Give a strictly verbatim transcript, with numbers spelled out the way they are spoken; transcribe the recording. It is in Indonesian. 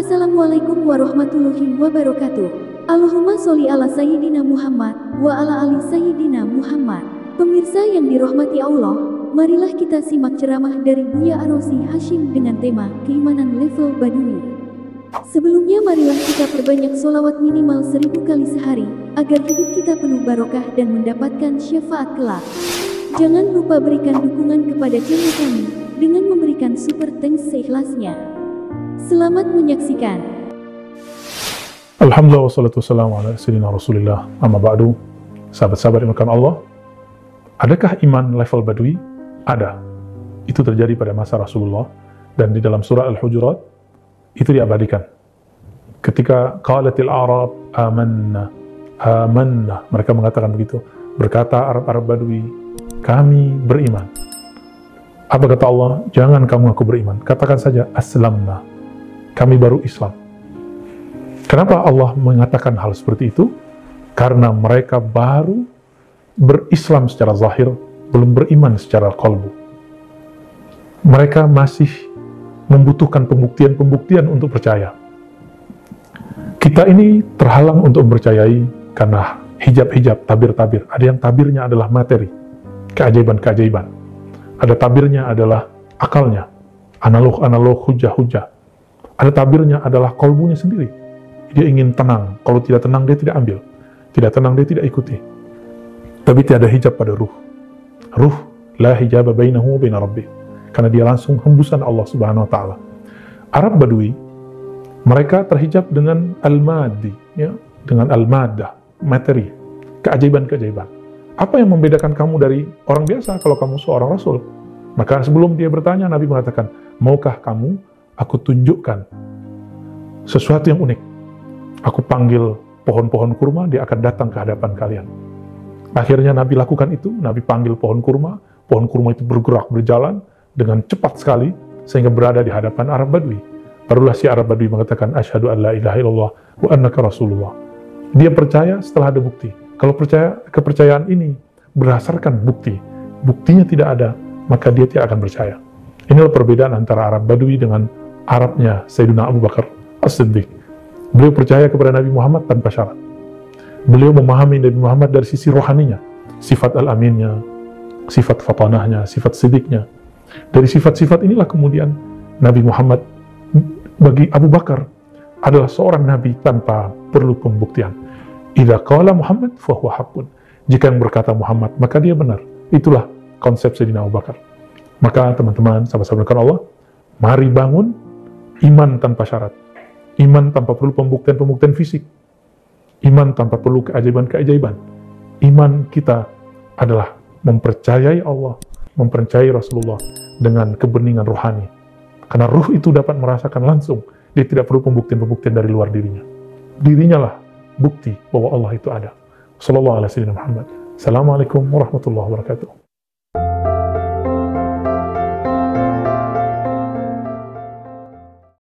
Assalamualaikum warahmatullahi wabarakatuh. Allahumma sholli ala Sayyidina Muhammad wa ala ali Sayyidina Muhammad. Pemirsa yang dirahmati Allah, marilah kita simak ceramah dari Buya Arosi Hashim dengan tema keimanan level Baduy. Sebelumnya marilah kita perbanyak sholawat minimal seribu kali sehari, agar hidup kita penuh barokah dan mendapatkan syafaat kelak. Jangan lupa berikan dukungan kepada channel kami, dengan memberikan super thanks seikhlasnya. Selamat menyaksikan. Alhamdulillah wassalatu wassalamu ala sayyidina Rasulillah. Amma ba'du. Sahabat-sahabat yang dimuliakan Allah, adakah iman level Baduy? Ada. Itu terjadi pada masa Rasulullah, dan di dalam surah Al-Hujurat itu diabadikan. Ketika qalatil Arab amanna, amanna, mereka mengatakan begitu. Berkata Arab-Arab Baduy, kami beriman. Apa kata Allah? Jangan kamu ngaku beriman, katakan saja aslamna, kami baru Islam. Kenapa Allah mengatakan hal seperti itu? Karena mereka baru berislam secara zahir, belum beriman secara qalbu. Mereka masih membutuhkan pembuktian-pembuktian untuk percaya. Kita ini terhalang untuk mempercayai karena hijab-hijab, tabir-tabir. Ada yang tabirnya adalah materi, keajaiban-keajaiban. Ada tabirnya adalah akalnya, analog-analog, hujah-hujah. Ada tabirnya adalah kolbunya sendiri. Dia ingin tenang. Kalau tidak tenang, dia tidak ambil. Tidak tenang, dia tidak ikuti. Tapi tiada hijab pada ruh. Ruh, la hijaba bainahu wa baina rabbih. Karena dia langsung hembusan Allah Subhanahu wa Ta'ala. Arab Baduy, mereka terhijab dengan al-madi, ya, dengan al-madah, materi, keajaiban-keajaiban. Apa yang membedakan kamu dari orang biasa kalau kamu seorang Rasul? Maka sebelum dia bertanya, Nabi mengatakan, maukah kamu aku tunjukkan sesuatu yang unik? Aku panggil pohon-pohon kurma, dia akan datang ke hadapan kalian. Akhirnya Nabi lakukan itu, Nabi panggil pohon kurma, pohon kurma itu bergerak, berjalan dengan cepat sekali, sehingga berada di hadapan Arab Baduy. Barulah si Arab Baduy mengatakan, asyhadu an la ilaha illallah wa annaka rasulullah. Dia percaya setelah ada bukti. Kalau percaya, kepercayaan ini berdasarkan bukti, buktinya tidak ada, maka dia tidak akan percaya. Inilah perbedaan antara Arab Baduy dengan Arabnya Sayyidina Abu Bakar As-Siddiq. Beliau percaya kepada Nabi Muhammad tanpa syarat. Beliau memahami Nabi Muhammad dari sisi rohaninya, sifat al-aminnya, sifat fatanahnya, sifat siddiqnya. Dari sifat-sifat inilah kemudian Nabi Muhammad bagi Abu Bakar adalah seorang Nabi tanpa perlu pembuktian. Idza qala Muhammad fahuwa haqqun. Jika yang berkata Muhammad, maka dia benar. Itulah konsep Sayyidina Abu Bakar. Maka teman-teman, sahabat-sahabat Allah, mari bangun iman tanpa syarat. Iman tanpa perlu pembuktian-pembuktian fisik. Iman tanpa perlu keajaiban-keajaiban. Iman kita adalah mempercayai Allah, mempercayai Rasulullah dengan kebeningan rohani. Karena ruh itu dapat merasakan langsung. Dia tidak perlu pembuktian-pembuktian dari luar dirinya. Dirinya lah bukti bahwa Allah itu ada. Sallallahu alaihi wasallam. Assalamualaikum warahmatullahi wabarakatuh.